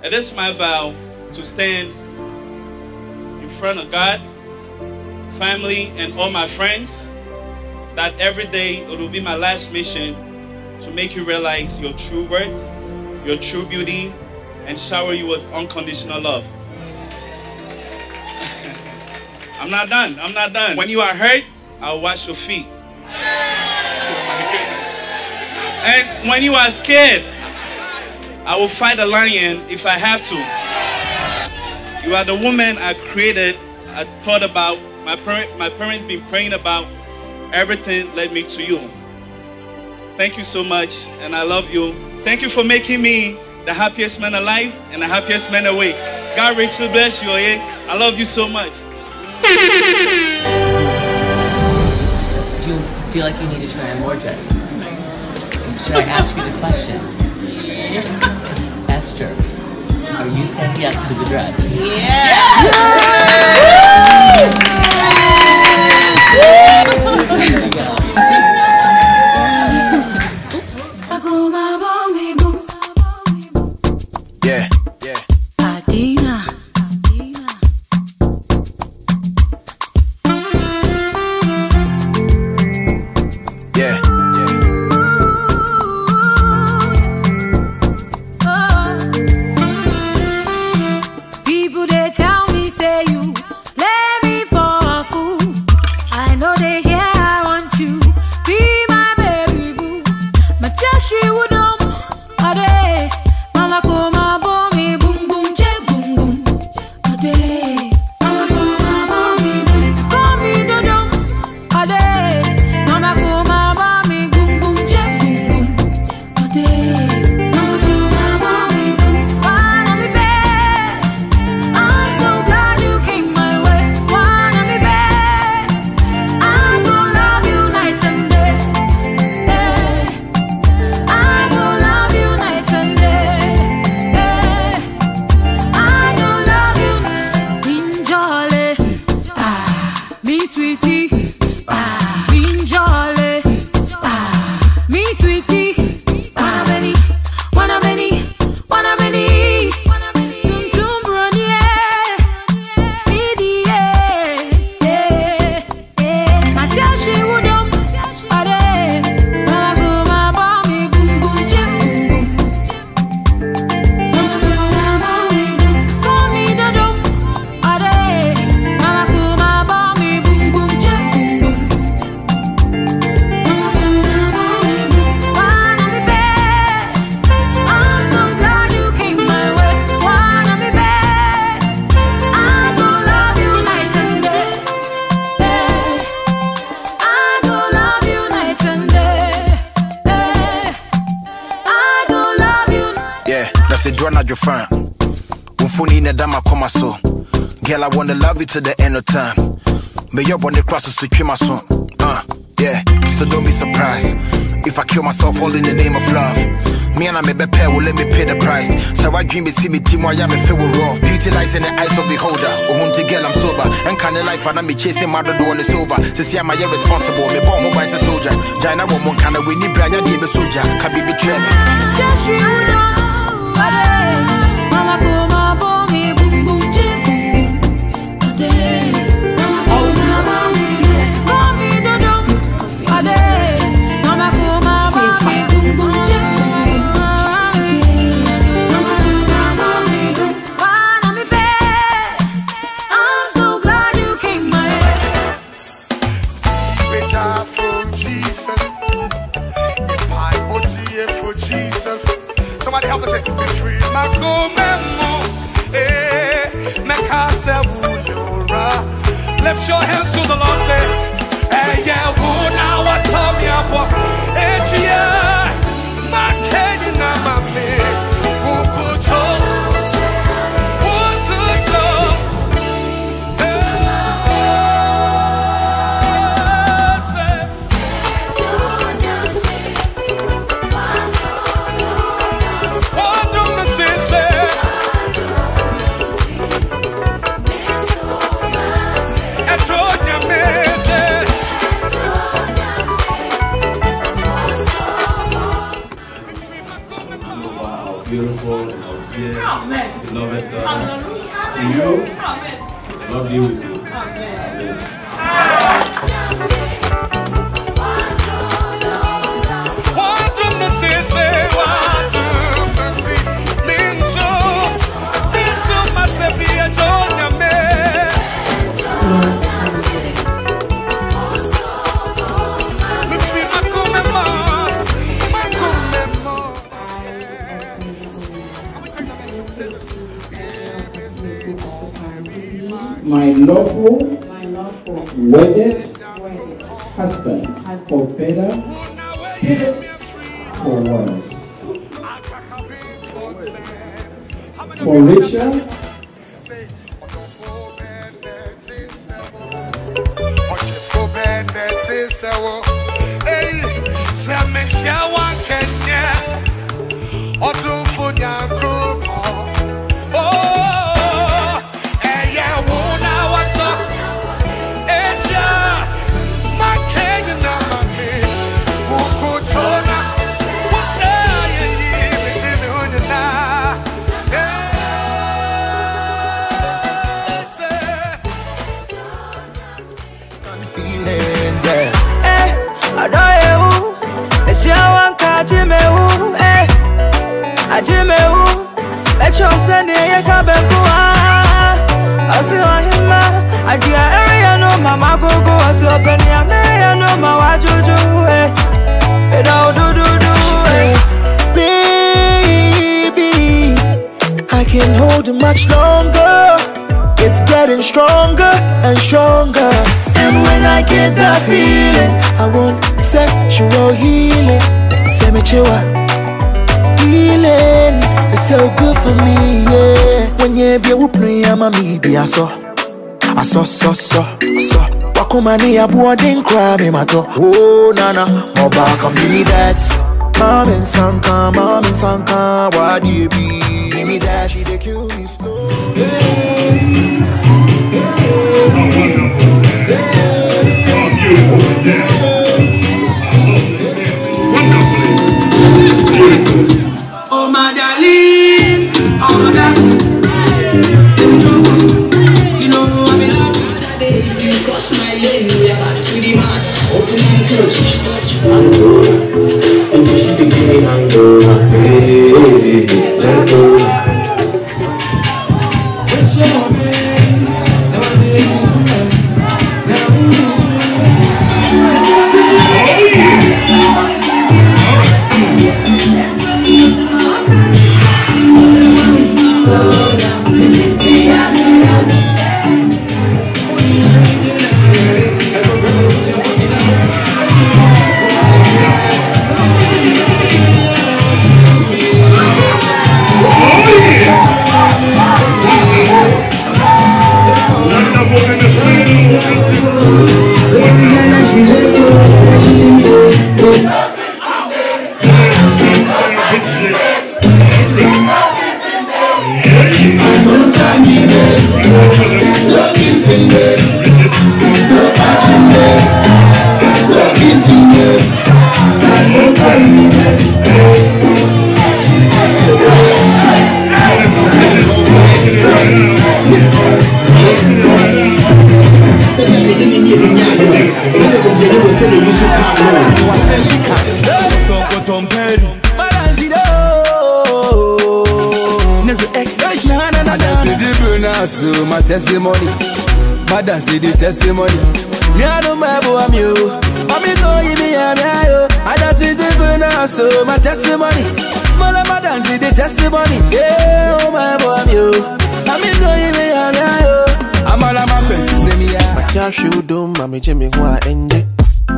It is my vow to stand in front of God, family, and all my friends, that every day it will be my last mission to make you realize your true worth, your true beauty, and shower you with unconditional love. I'm not done. I'm not done. When you are hurt, I'll wash your feet. And when you are scared, I will fight a lion if I have to. You are the woman I created, I thought about. My parents been praying about. Everything led me to you. Thank you so much, and I love you. Thank you for making me the happiest man alive and the happiest man awake. God richly bless you, eh? I love you so much. Do you feel like you need to try on more dresses? Should I ask you the question? Esther, are you saying yes to the dress? Yes! There you go. Yeah, yeah. Adina. Yeah, yeah. People they tell me say you let me for a fool. I know they hear I want you. Be my baby boo. My she would ade. Mama koma bomi boom boom che boom boom. Ade. Mama koma bomi boom. Call me dodom. Ade. Mama koma bomi boom boom che boom boom. Ade. Mama koma bomi boom. Wanna be bad. I'm so glad you came my way. Wanna be bad. I'm gonna love you night and day. I'm gonna love you night and day. I'm gonna love you. Injole, me sweetie, Injole, me sweetie. Wanna many, tum tum brony, my dear she would ade, mama go my mommy boom boom chip boom boom. Mama go my mommy boom, call me dodom, ade, mama go my mommy boom boom chip boom boom. Mama go my mommy boom, wanna be bad. I'm so glad you came my way. Wanna be bad. I'm gonna love you night and day. I'm gonna love you night and day. I'm gonna love you. Yeah, that's a draw not your friend. Unfuni na dama koma so. Girl, I wanna love you to the end of time. May your body cross to kill my son. Yeah, so don't be surprised if I kill myself all in the name of love. Me and I may be pair will let me pay the price. So I dream see me team why I me feel rough. Beauty lies in the eyes of beholder. Oh, home to girl I'm sober. And kind of life and I'm chasing my door and it's over. To see I'm irresponsible. Me born mobile as a soldier. Jaina woman kind of we need brand new soldier. Can be betrayed. Just you know, ade, mama go my bomi boom boom chip boom boom. Ade, mama go my bomi boom, call me dodom. Ade, mama go my bomi boom boom chip boom boom. Mama go my bomi boom, wanna be bad. I'm so glad you came my way. Better for Jesus. For Jesus. Somebody help us say, be free, my memo. Lift your hands to the Lord, say, hey, yeah, good now, what tell me about it, yeah, my candy, now, my man, who could talk, who could talk, dear beloved daughter. To you, I love you with you. Amen. My lawful wedded husband, for better, for worse, for richer, Can't hold it much longer. It's getting stronger and stronger. And when I get that feeling, I want sexual healing. Semichewa healing is so good for me, yeah. When you be whooping, I'm a media so. I saw. Wakumani a boarding crab in my toe. Oh nana, more back on me that. Mom and Sanka, what do you be? Give me that, she dey kill me slow. Oh my darling, all that. You know I'm in love with that day. If you cross my lane, we are back to the mat. Open and close, touch and go. And you should be giving hangover. Hey, let go. My testimony, Madam see the testimony. Me I don't mind about you. I'm going me I see the bonus, so my testimony. Madam see the testimony. Yeah, oh my boy you. I'm going me I'm all my friends see me. My chash you do, mami Jimmy wa enje.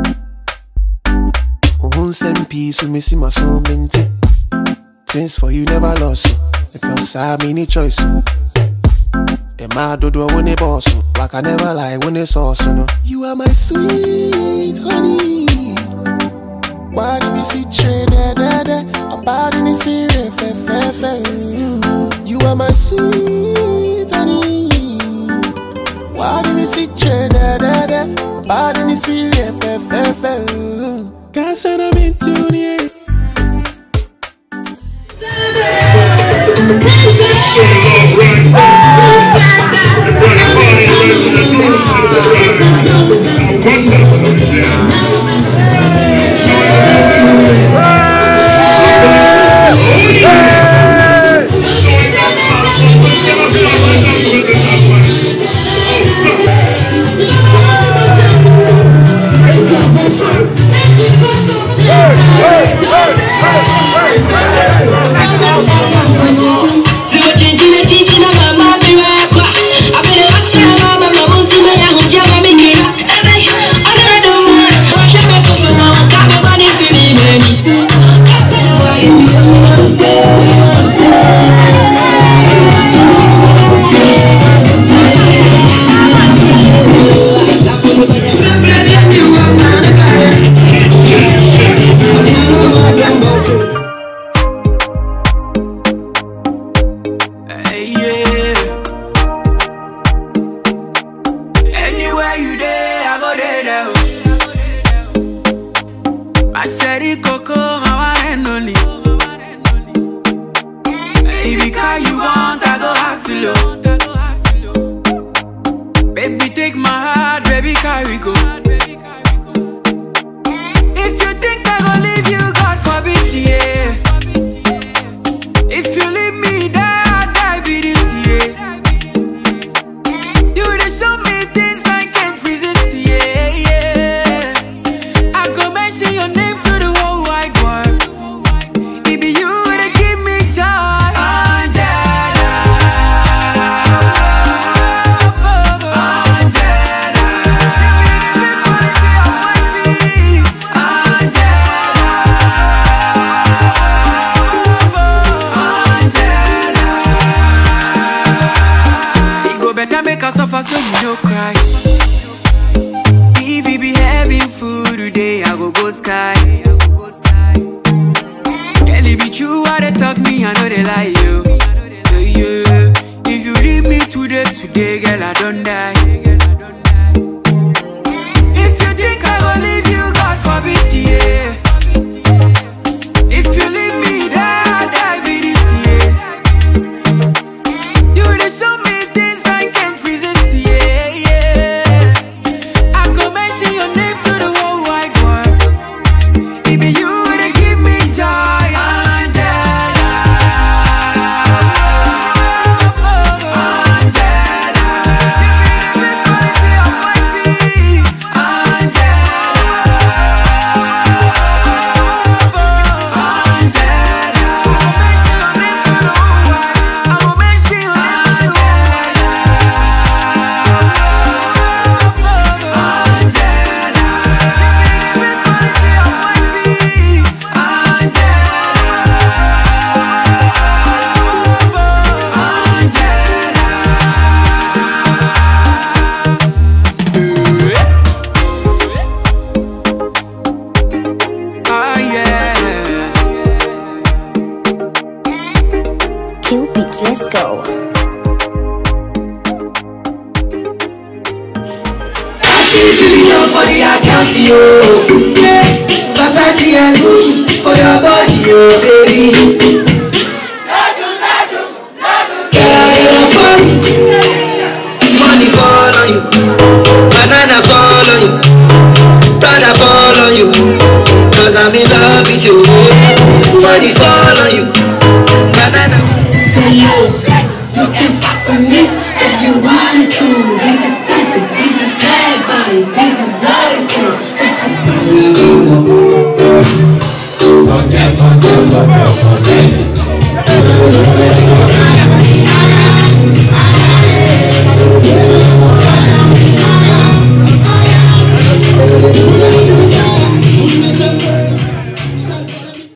Who send peace with me see my soul minty. Things for you never lost, because I have any choice. Emma do when they boss, like I never lie when they sauce, no. You are my sweet honey. Why did me see trade da? About in the series, fe. You are my sweet honey. Why did me see trade da? About in the series, fe. Can't send them into the air. If the car you want, I go hustle. Baby, take my heart, baby, carry go. If you think I go leave you, God forbid, yeah. If you leave me, die be this year. You dey show me things I can't resist, yeah. I go mention your name to the whole wide world. It be you that give me joy, Angela. Angela, give me the best quality of my feet, Angela. It go better make us suffer so you no cry. If we be having food today, I go sky. Girl, it be true what they talk me, I know they lie you. Yeah. If you leave me today, girl, I don't die. If you think I go leave you, God forbid, yeah. If you leave me, die be this year. You dey show me things I can't resist, yeah. I go mention your name to the whole wide world. It be you that give me joy, Angela. Angela, give me the best quality of my feet, Kill beats, let's go. $30 billion for the account, yo. Yeah, Versace and Gucci for your body, yo, baby. Can I afford money fall on you, banana fall on you, brother fall on you, 'cause I'm in love with you. Money fall on you, banana. You can fuck with me if you wanted to. These expensive, these is bad bodies, these is